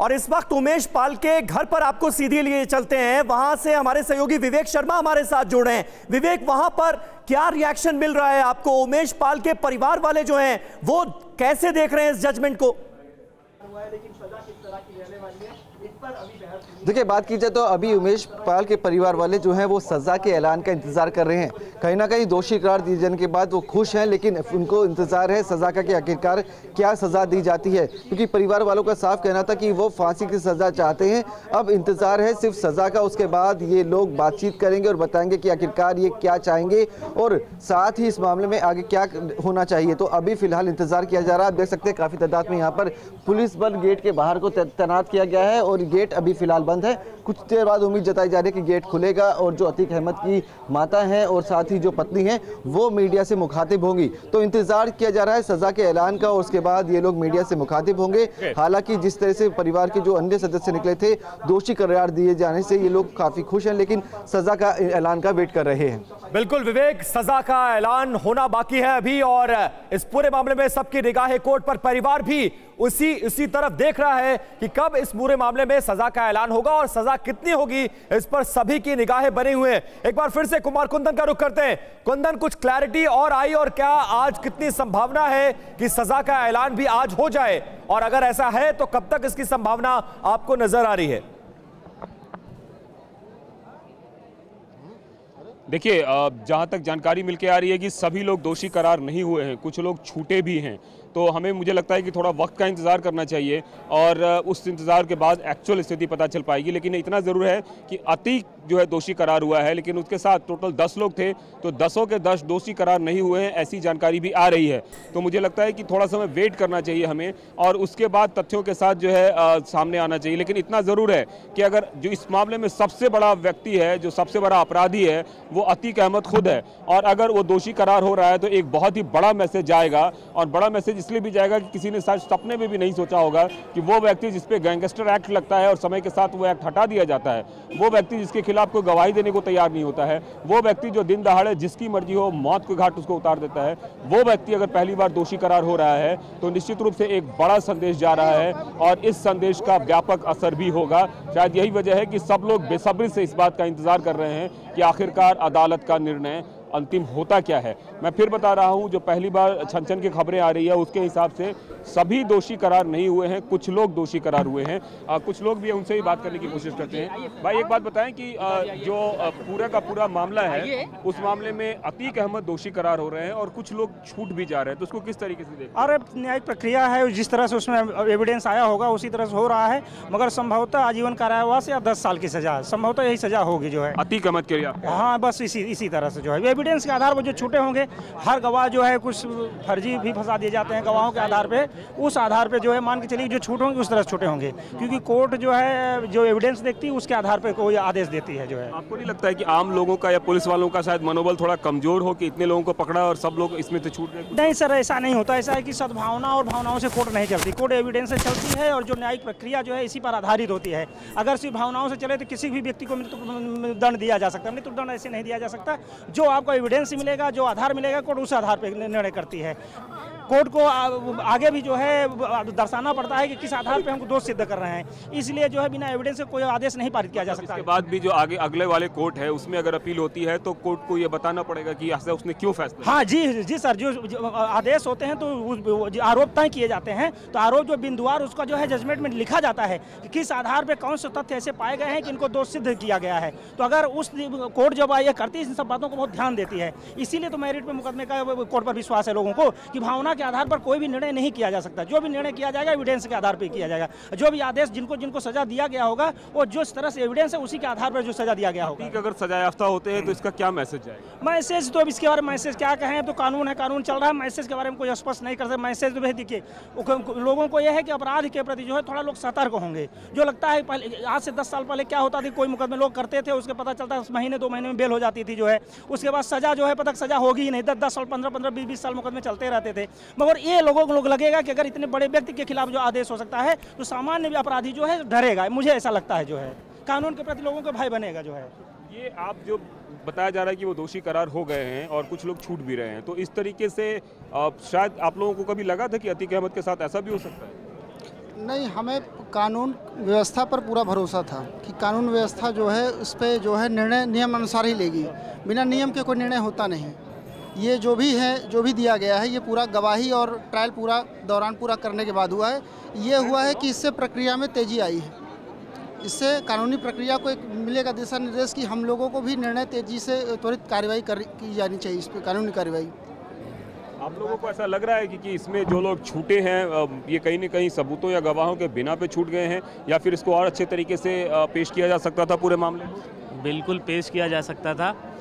और इस वक्त उमेश पाल के घर पर आपको सीधे लिए चलते हैं। वहां से हमारे सहयोगी विवेक शर्मा हमारे साथ जुड़े हैं। विवेक, वहां पर क्या रिएक्शन मिल रहा है आपको? उमेश पाल के परिवार वाले जो हैं वो कैसे देख रहे हैं इस जजमेंट को? देखिए, बात की जाए तो अभी उमेश पाल के परिवार वाले जो हैं वो सज़ा के ऐलान का इंतज़ार कर रहे हैं। कहीं ना कहीं दोषी करार दिए जाने के बाद वो खुश हैं, लेकिन उनको इंतज़ार है सज़ा का कि आखिरकार क्या सज़ा दी जाती है, क्योंकि परिवार वालों का साफ कहना था कि वो फांसी की सज़ा चाहते हैं। अब इंतज़ार है सिर्फ सज़ा का, उसके बाद ये लोग बातचीत करेंगे और बताएंगे कि आखिरकार ये क्या चाहेंगे और साथ ही इस मामले में आगे क्या होना चाहिए। तो अभी फिलहाल इंतज़ार किया जा रहा है। आप देख सकते हैं काफ़ी तादाद में यहाँ पर पुलिस बल गेट के बाहर को तैनात किया गया है और गेट अभी फिलहाल बंद है। कुछ देर बाद उम्मीद जताई जा रही है कि गेट खुलेगा और जो अतीक अहमद की माता हैं और साथ ही जो पत्नी हैं वो मीडिया से मुखातिब होंगी। तो इंतजार किया जा रहा है सजा के ऐलान का और उसके बाद ये लोग मीडिया से मुखातिब होंगे। हालांकि जिस तरह से परिवार के जो अन्य सदस्य निकले थे दोषी करार दिए जाने से ये लोग काफी खुश हैं, लेकिन सजा का ऐलान का वेट कर रहे हैं। बिल्कुल विवेक, सजा का ऐलान होना बाकी है अभी और इस पूरे मामले में सबकी निगाहें कोर्ट पर। परिवार भी उसी तरफ देख रहा है कि कब इस पूरे मामले में सजा का ऐलान होगा और सजा कितनी होगी, इस पर सभी की निगाहें बनी हुई हैं। एक बार फिर से कुमार कुंदन का रुख करते हैं। कुंदन, कुछ क्लैरिटी और आई और क्या आज कितनी संभावना है कि सजा का ऐलान भी आज हो जाए, और अगर ऐसा है तो कब तक इसकी संभावना आपको नजर आ रही है? देखिए, जहां तक जानकारी मिलकर आ रही है कि सभी लोग दोषी करार नहीं हुए हैं, कुछ लोग छूटे भी हैं। तो हमें मुझे लगता है कि थोड़ा वक्त का इंतज़ार करना चाहिए और उस इंतज़ार के बाद एक्चुअल स्थिति पता चल पाएगी। लेकिन इतना ज़रूर है कि अतीक जो है दोषी करार हुआ है, लेकिन उसके साथ टोटल 10 लोग थे, तो 10 के 10 दोषी करार नहीं हुए हैं, ऐसी जानकारी भी आ रही है। तो मुझे लगता है कि थोड़ा समय वेट करना चाहिए हमें और उसके बाद तथ्यों के साथ जो है सामने आना चाहिए। लेकिन इतना ज़रूर है कि अगर जो इस मामले में सबसे बड़ा व्यक्ति है, जो सबसे बड़ा अपराधी है, वो अतीक अहमद खुद है और अगर वो दोषी करार हो रहा है तो एक बहुत ही बड़ा मैसेज जाएगा। और बड़ा मैसेज इसलिए भी जाएगा कि किसी ने शायद सपने में भी नहीं सोचा होगा कि वो व्यक्ति जिस पे गैंगस्टर एक्ट लगता है और समय के साथ वो एक्ट हटा दिया जाता है, वो व्यक्ति जिसके खिलाफ कोई गवाही देने को तैयार नहीं होता है, वो व्यक्ति जो दिन दहाड़े जिसकी मर्जी हो मौत के घाट उसको उतार देता है, वो व्यक्ति अगर पहली बार दोषी करार हो रहा है तो निश्चित रूप से एक बड़ा संदेश जा रहा है और इस संदेश का व्यापक असर भी होगा। शायद यही वजह है कि सब लोग बेसब्री से इस बात का इंतजार कर रहे हैं कि आखिरकार अदालत का निर्णय अंतिम होता क्या है। मैं फिर बता रहा हूं, जो पहली बार छन की खबरें आ रही है उसके हिसाब से सभी दोषी करार नहीं हुए हैं, कुछ लोग दोषी करार हुए हैं। कुछ लोग भी उनसे ही बात करने की कोशिश करते हैं। भाई, एक बात बताएं कि जो पूरा का पूरा मामला है उस मामले में अतीक अहमद दोषी करार हो रहे हैं और कुछ लोग छूट भी जा रहे हैं, तो उसको किस तरीके से देखते हैं? अरे, न्यायिक प्रक्रिया है, जिस तरह से उसमें एविडेंस आया होगा उसी तरह से हो रहा है, मगर संभवतः आजीवन कारावास या 10 साल की सजा, संभवतः यही सजा होगी जो है अतीक अहमद के लिए। हाँ, बस इसी तरह से जो है एविडेंस के आधार पर जो छूटे होंगे। हर गवाह जो है कुछ फर्जी भी फंसा दिए जाते हैं गवाहों के आधार पे, उस आधार पे जो है मान के चलिए जो छूट होंगे उस तरह से छूटे होंगे, क्योंकि कोर्ट जो है जो एविडेंस देखती है उसके आधार पे कोई आदेश देती है जो है। आपको नहीं लगता है कि आम लोगों का या पुलिस वालों का शायद मनोबल थोड़ा कमजोर हो कि इतने लोगों को पकड़ा और सब लोग इसमें से छूट गए? नहीं सर, ऐसा नहीं होता। ऐसा है कि सद्भावना और भावनाओं से कोर्ट नहीं चलती, कोर्ट एविडेंस से चलती है और जो न्यायिक प्रक्रिया जो है इसी पर आधारित होती है। अगर सिर्फ भावनाओं से चले तो किसी भी व्यक्ति को दंड दिया जा सकता है, नहीं तो दंड ऐसे नहीं दिया जा सकता। जो आपको एविडेंस मिलेगा, जो आधार मिलेगा, कोर्ट उस आधार पर निर्णय करती है। कोर्ट को आगे भी जो है दर्शाना पड़ता है कि किस आधार पे हमको दोष सिद्ध कर रहे हैं, इसलिए जो है बिना एविडेंस से कोई आदेश नहीं पारित किया जा सकता। इसके बाद भी जो आगे अगले वाले कोर्ट है उसमें अगर अपील होती है तो कोर्ट को ये बताना पड़ेगा कि ऐसा उसने क्यों फैसला। हाँ जी सर, जो आदेश होते हैं तो आरोप तय किए जाते हैं, तो आरोप जो बिंदुवार उसका जो है जजमेंट में लिखा जाता है कि किस आधार पर कौन से तथ्य ऐसे पाए गए हैं कि इनको दोष सिद्ध किया गया है। तो अगर उस कोर्ट जब ये करती है इन सब बातों को बहुत ध्यान देती है, इसीलिए तो मेरिट पे मुकदमे का कोर्ट पर विश्वास है लोगों को कि भावना के आधार पर कोई भी निर्णय नहीं किया जा सकता। जो भी निर्णय किया जाएगा एविडेंस के आधार पर किया जाएगा। जो भी आदेश जिनको सजा दिया गया होगा वो जिस तरह से एविडेंस है उसी के आधार पर जो सजा दिया गया होगा। अगर सजा याफ्ता होते हैं तो इसका क्या मैसेज जाएगा? मैसेज तो अब इसके बारे में मैसेज क्या कहें, तो कानून है, कानून चल रहा है, मैसेज के बारे में कोई स्पष्ट नहीं कर सकते। मैसेज तो भाई देखिए, लोगों को यह है कि अपराध के प्रति जो है थोड़ा लोग सतर्क होंगे। जो लगता है पहले आज से 10 साल पहले क्या होता था, कोई मुकदमे लोग करते थे, उसके पता चलता है महीने 2 महीने में बेल हो जाती थी जो है, उसके बाद सजा जो है पता सजा होगी ही नहीं। 10 साल 15 20 साल मुकदमे चलते रहते थे। मगर ये लोगों को लगेगा कि अगर इतने बड़े व्यक्ति के खिलाफ जो आदेश हो सकता है तो सामान्य भी अपराधी जो है डरेगा। मुझे ऐसा लगता है जो है कानून के प्रति लोगों का भय बनेगा जो है। ये आप जो बताया जा रहा है कि वो दोषी करार हो गए हैं और कुछ लोग छूट भी रहे हैं, तो इस तरीके से शायद आप लोगों को कभी लगा था कि अतीक अहमद के साथ ऐसा भी हो सकता है? नहीं, हमें कानून व्यवस्था पर पूरा भरोसा था कि कानून व्यवस्था जो है उस पर जो है निर्णय नियम अनुसार ही लेगी। बिना नियम के कोई निर्णय होता नहीं। ये जो भी है, जो भी दिया गया है, ये पूरा गवाही और ट्रायल पूरा करने के बाद हुआ है। ये हुआ है कि इससे प्रक्रिया में तेज़ी आई है। इससे कानूनी प्रक्रिया को एक मिलेगा दिशा निर्देश कि हम लोगों को भी निर्णय तेज़ी से त्वरित कार्रवाई की जानी चाहिए, इस पर कानूनी कार्रवाई। आप लोगों को ऐसा लग रहा है कि इसमें जो लोग छूटे हैं ये कहीं न कहीं सबूतों या गवाहों के बिना पे छूट गए हैं, या फिर इसको और अच्छे तरीके से पेश किया जा सकता था पूरे मामले में? बिल्कुल पेश किया जा सकता था।